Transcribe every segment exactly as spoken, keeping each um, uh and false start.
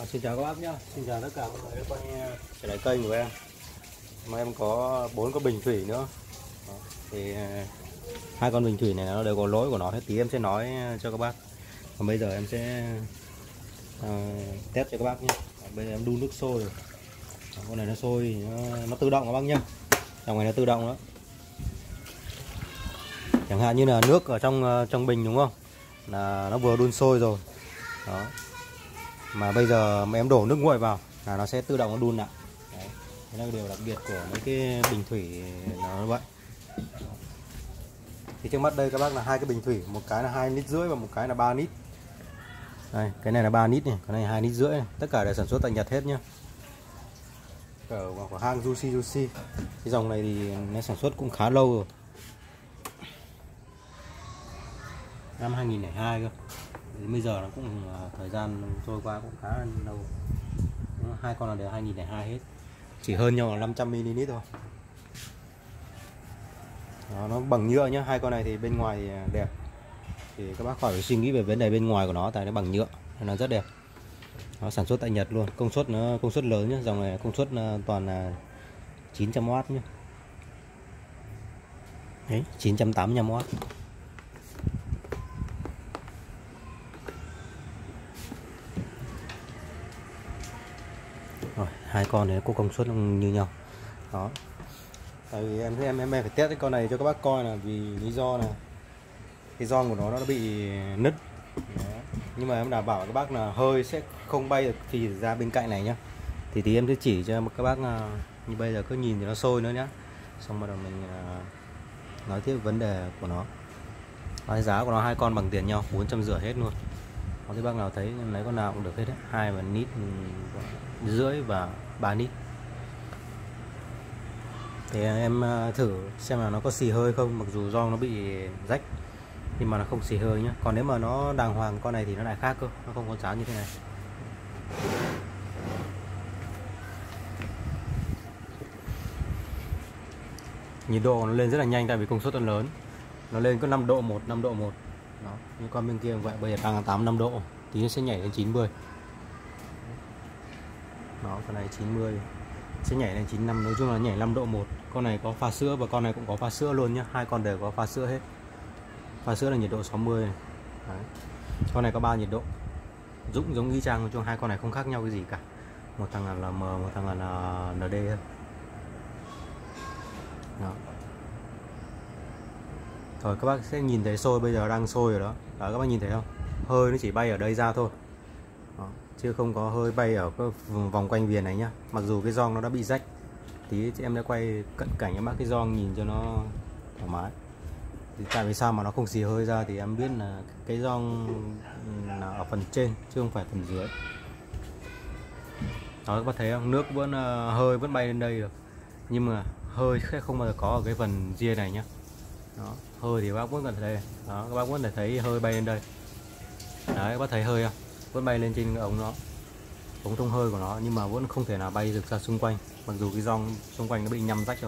À, xin chào các bác nhé, xin chào tất cả mọi người đã quay trở lại kênh của em. Mà em có bốn con bình thủy nữa. Đó, thì hai con bình thủy này nó đều có lỗi của nó, thế tí em sẽ nói cho các bác. Còn bây giờ em sẽ uh, test cho các bác nhé. Bây giờ em đun nước sôi rồi. Đó, con này nó sôi, nó, nó tự động các bác nhé. Trong này nó tự động đó. Chẳng hạn như là nước ở trong trong bình đúng không? Là nó vừa đun sôi rồi. Đó. Mà bây giờ mà em đổ nước nguội vào là nó sẽ tự động nó đun lại. Đấy. Đây là điều đặc biệt của mấy cái bình thủy nó như vậy. Thì trước mắt đây các bác là hai cái bình thủy, một cái là hai lít rưỡi và một cái là ba lít. Đây, cái này là ba lít này, cái này hai lít rưỡi này. Tất cả đều sản xuất tại Nhật hết nhá. Ở của hãng Jushi Jushi. Cái dòng này thì nó sản xuất cũng khá lâu rồi. Năm hai nghìn lẻ hai cơ. Đến bây giờ nó cũng thời gian trôi qua cũng khá là lâu. Hai con là đều hai nghìn lẻ hai hết. Chỉ hơn nhau là năm trăm mi li lít thôi. Đó, nó bằng nhựa nhá, hai con này thì bên ngoài thì đẹp. Thì các bác khỏi phải suy nghĩ về vấn đề bên ngoài của nó, tại nó bằng nhựa nên nó rất đẹp. Nó sản xuất tại Nhật luôn, công suất nó công suất lớn nhá, dòng này công suất toàn là chín trăm oát nhá. Đấy, chín trăm tám mươi lăm oát. Rồi, hai con này có công suất như nhau. Đó. Tại vì em em em phải test cái con này cho các bác coi là vì lý do là cái gioăng của nó nó bị nứt. Đó. Nhưng mà em đảm bảo các bác là hơi sẽ không bay được thì ra bên cạnh này nhá. Thì tí em sẽ chỉ cho các bác như bây giờ cứ nhìn thì nó sôi nữa nhá. Xong bắt đầu mình nói tiếp vấn đề của nó. Cái giá của nó hai con bằng tiền nhau, bốn trăm rưỡi hết luôn. Có cái bác nào thấy lấy con nào cũng được hết đấy. Hai và lít rưỡi và ba lít. Thì em thử xem là nó có xì hơi không. Mặc dù gioăng nó bị rách nhưng mà nó không xì hơi nhá. Còn nếu mà nó đàng hoàng con này thì nó lại khác cơ, nó không có dán như thế này. Nhiệt độ nó lên rất là nhanh tại vì công suất nó lớn. Nó lên có năm độ một, năm độ một. Đó, như con bên kia vậy, bây giờ đang là tám mươi lăm độ, tí nó sẽ nhảy lên chín mươi. Đó, con này chín mươi sẽ nhảy lên chín mươi lăm, nói chung là nhảy năm độ một. Con này có pha sữa và con này cũng có pha sữa luôn nhá, hai con đều có pha sữa hết. Pha sữa là nhiệt độ sáu mươi này. Đấy. Con này có ba nhiệt độ. Dũng giống y chang, nói chung hai con này không khác nhau cái gì cả. Một thằng là L M, một thằng là N D thôi. Đó. Rồi các bác sẽ nhìn thấy sôi, bây giờ đang sôi rồi đó. Đó, các bác nhìn thấy không? Hơi nó chỉ bay ở đây ra thôi. Đó. Chứ không có hơi bay ở cái vòng quanh viền này nhá. Mặc dù cái gioăng nó đã bị rách. Tí em đã quay cận cảnh em bác cái gioăng nhìn cho nó thoải mái. Thì tại vì sao mà nó không xì hơi ra thì em biết là cái gioăng là ở phần trên chứ không phải phần dưới. Đó, các bác thấy không? Nước vẫn hơi vẫn bay lên đây được. Nhưng mà hơi không bao giờ có ở cái phần ria này nhá. Đó, hơi thì các bác vẫn cần thấy. Đó, các bác vẫn thể thấy hơi bay lên đây. Đấy, các bác thấy hơi không? Vẫn bay lên trên ống nó, ống thông hơi của nó, nhưng mà vẫn không thể nào bay được ra xung quanh. Mặc dù cái gioăng xung quanh nó bị nhăm rách rồi.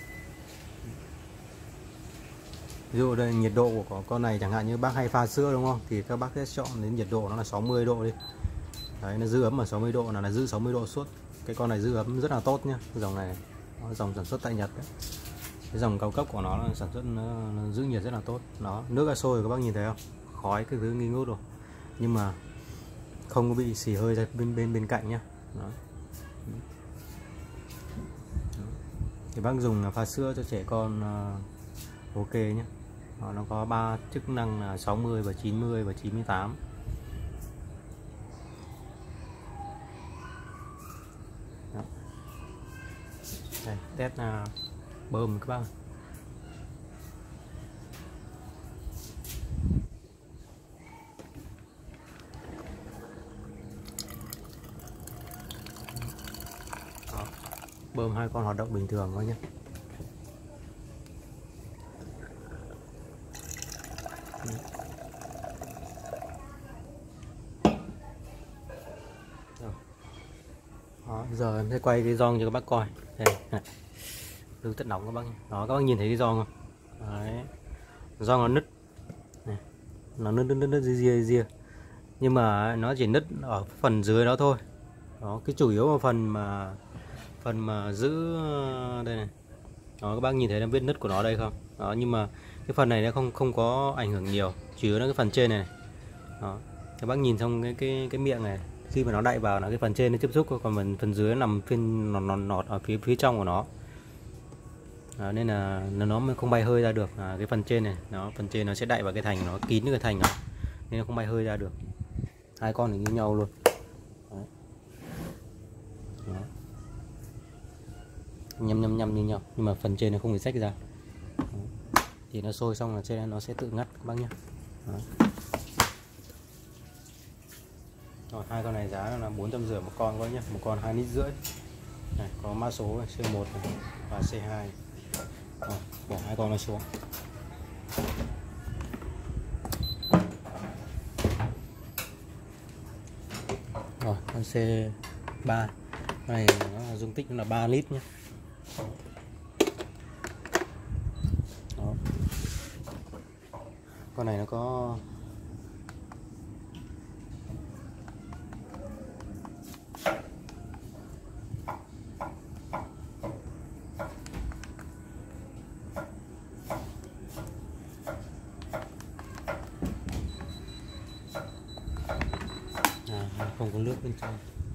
Ví dụ đây nhiệt độ của con này chẳng hạn như bác hay pha sữa đúng không? Thì các bác sẽ chọn đến nhiệt độ nó là sáu mươi độ đi. Đấy, nó giữ ấm ở sáu mươi độ là, là giữ sáu mươi độ suốt. Cái con này giữ ấm rất là tốt nhá. Cái dòng này nó dòng sản xuất tại Nhật đấy. Cái dòng cao cấp của nó là sản xuất nó, nó giữ nhiệt rất là tốt. Nó nước đã sôi rồi các bác nhìn thấy không? Khói cái thứ nghi ngút rồi. Nhưng mà không có bị xì hơi ra bên bên bên cạnh nhá. Đó. Thì bác dùng pha sữa cho trẻ con uh, ok nhé. Đó, nó có ba chức năng là sáu mươi và chín mươi và chín mươi tám. Đó. Đây, test uh, bơm các bác. Đó. Bơm hai con hoạt động bình thường thôi nhé. Đó, giờ em sẽ quay cái gioăng cho các bác coi. Đây, này. Lưu tất nóng các bác. Đó, các bác nhìn thấy cái gioăng không? Đấy. Gioăng nó nứt. Này. Nó nứt nứt nứt nứt ria ria. Nhưng mà nó chỉ nứt ở phần dưới đó thôi. Đó, cái chủ yếu là phần mà phần mà giữ đây này. Đó, các bác nhìn thấy là vết nứt của nó đây không? Đó, nhưng mà cái phần này nó không không có ảnh hưởng nhiều, chủ yếu là cái phần trên này. Đó, các bác nhìn trong cái cái cái miệng này, khi mà nó đậy vào là cái phần trên nó tiếp xúc, còn phần phần dưới nó nằm phiên nọt, nọt nọt ở phía phía trong của nó. Đó, nên là nó mới không bay hơi ra được. À, cái phần trên này, nó phần trên nó sẽ đậy vào cái thành, nó kín cái thành đó, nên nó không bay hơi ra được. Hai con thì như nhau luôn. Đấy. Đó. Nhâm nhâm nhâm như nhau, nhưng mà phần trên nó không bị rách ra. Đó. Thì nó sôi xong là trên nó sẽ tự ngắt các bác nhé. Đó. Rồi, hai con này giá là bốn trăm rưỡi một con các bác nhé, một con hai lít rưỡi. Này, có mã số C một này và C hai. Rồi, bỏ hai con nó xuống. Rồi, con C ba này nó là dung tích nó là ba lít nhé. Đó. Con này nó có à, không có nước bên trong.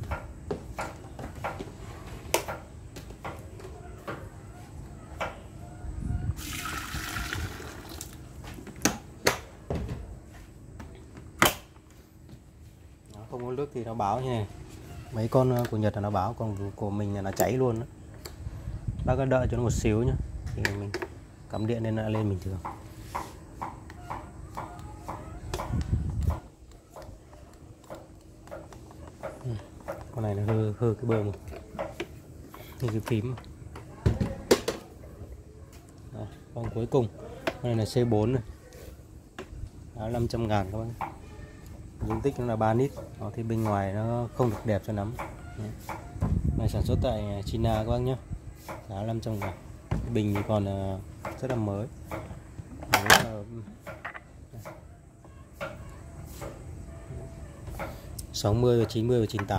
Đó, không có nước thì nó báo như này. Mấy con của Nhật là nó báo, còn của mình là nó cháy luôn đó. Bác cứ đợi cho nó một xíu nhé, thì mình cắm điện lên lại lên bình thường. Con này nó hư hư cái bơm, hư cái phím. Đó, con cuối cùng con này là C bốn này. Đó, năm trăm ngàn các bác. Dung tích nó là ba lít. Đó, thì bên ngoài nó không được đẹp cho lắm. Đấy. Này sản xuất tại China các bác nhé. Giá năm trăm ngàn. Bình thì còn rất là mới. sáu mươi và chín mươi và chín mươi tám.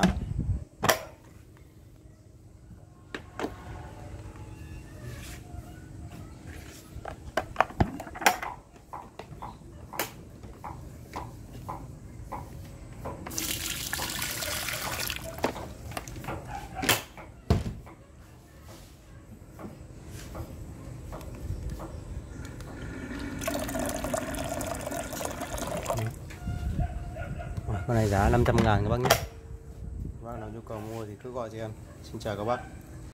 Con này giá năm trăm ngàn các bác nhé. Các bác nào nhu cầu mua thì cứ gọi cho em. Xin chào các bác.